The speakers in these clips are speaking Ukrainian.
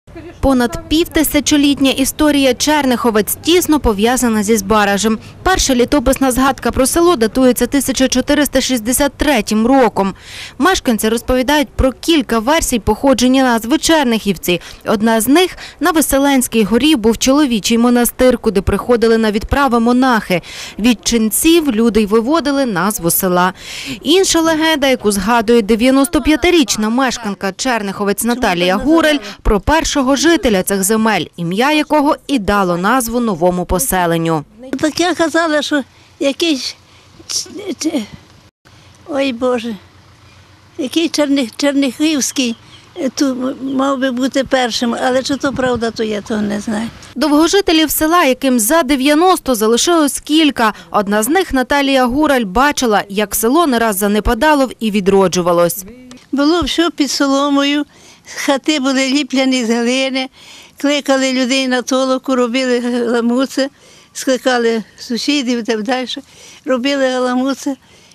Понад півтисячолітня історія Черниховець тісно пов'язана зі Збаражем. Перша літописна згадка про село датується 1463 роком. Мешканці розповідають про кілька версій походження назви Чернихівці. Одна з них – на Веселенській горі був чоловічий монастир, куди приходили на відправи монахи. Від ченців люди й виводили назву села. Інша легенда, яку згадує 95-річна мешканка Черниховець Наталія Гурель, про першого жителя цих земель, ім'я якого і дало назву новому поселенню. Так я казала, що якийсь, ой Боже, який Чернихівський тут мав би бути першим, але чи то правда, то я того не знаю. Довгожителів села, яким за 90 залишилось кілька. Одна з них, Наталія Гурель, бачила, як село не раз занепадало і відроджувалось. Було все під соломою, хати були ліпляні з глини, кликали людей на толоку, робили галамуци, скликали сусідів і так далі, робили галамуци,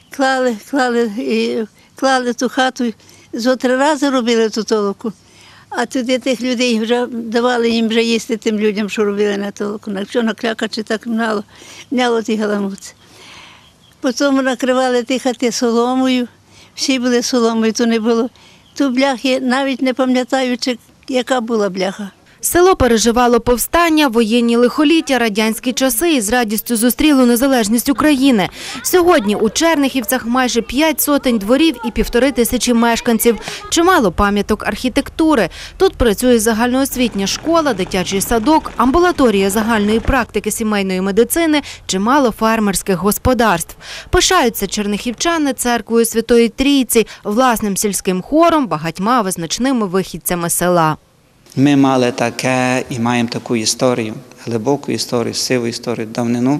клали ту хату, зо 3 рази робили ту толоку. А тоді тих людей вже давали їм вже їсти тим людям, що робили на толоку. Якщо накляка чи так мняло ті галамуци. Потім накривали ті хати соломою, всі були соломою, то не було. Ту бляхи, навіть не пам'ятаючи, яка була бляха. Село переживало повстання, воєнні лихоліття, радянські часи і з радістю зустріло незалежність України. Сьогодні у Чернихівцях майже 5 сотень дворів і 1500 мешканців. Чимало пам'яток архітектури. Тут працює загальноосвітня школа, дитячий садок, амбулаторія загальної практики сімейної медицини, чимало фермерських господарств. Пишаються чернихівчани церквою Святої Трійці, власним сільським хором, багатьма визначними вихідцями села. Ми мали таке і маємо таку історію, глибоку історію, сиву історію, давнину,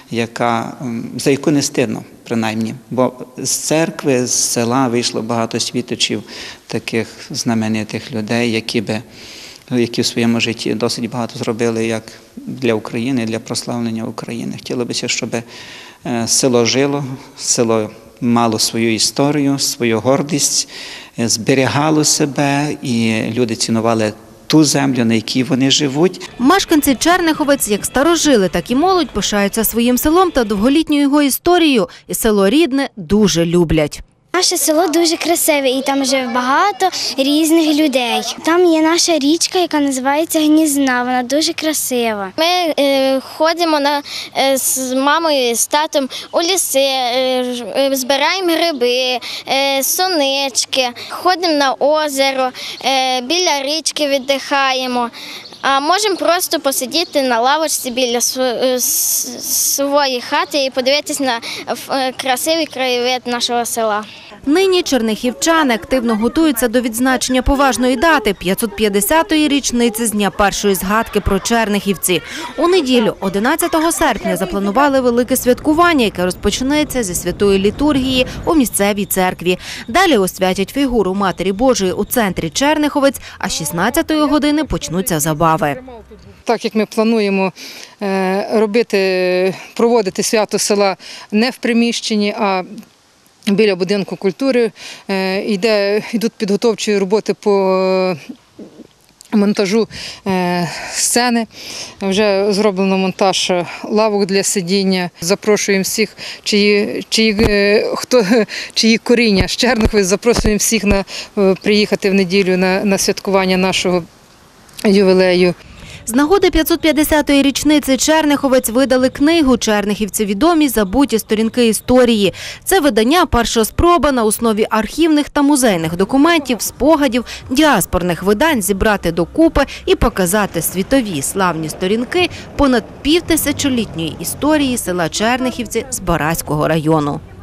за яку не стидно, принаймні. Бо з церкви, з села вийшло багато світочів, таких знаменитих людей, які в своєму житті досить багато зробили як для України, для прославлення України. Хотілося б, щоб село жило, село мало свою історію, свою гордість, зберігало себе і люди цінували ту землю, на якій вони живуть. Мешканці Черниховець, як старожили, так і молодь, пишаються своїм селом та довголітньою його історією. І село рідне дуже люблять. Наше село дуже красиве і там живе багато різних людей. Там є наша річка, яка називається Гнізна, вона дуже красива. Ми ходимо з мамою, з татом у ліси, збираємо гриби, сонечки, ходимо на озеро, біля річки віддихаємо. А можемо просто посидіти на лавочці біля своєї хати і подивитися на красивий краєвид нашого села. Нині чернихівчани активно готуються до відзначення поважної дати – 550-ї річниці з дня першої згадки про Чернихівці. У неділю, 11 серпня, запланували велике святкування, яке розпочнеться зі святої літургії у місцевій церкві. Далі освятять фігуру Матері Божої у центрі Черниховець, а з 16-ї години почнуться забави. Так як ми плануємо проводити свято села не в приміщенні, а біля будинку культури, йдуть підготовчі роботи по монтажу сцени. Вже зроблено монтаж лавок для сидіння. Запрошуємо всіх, чиї коріння з Черниховець, запрошуємо всіх приїхати в неділю на святкування нашого ювілею. З нагоди 550-ї річниці Черниховець видали книгу «Чернихівці відомі. Забуті сторінки історії». Це видання – перша спроба на основі архівних та музейних документів, спогадів, діаспорних видань зібрати докупи і показати світові славні сторінки понад півтисячолітньої історії села Чернихівці Збаразького району.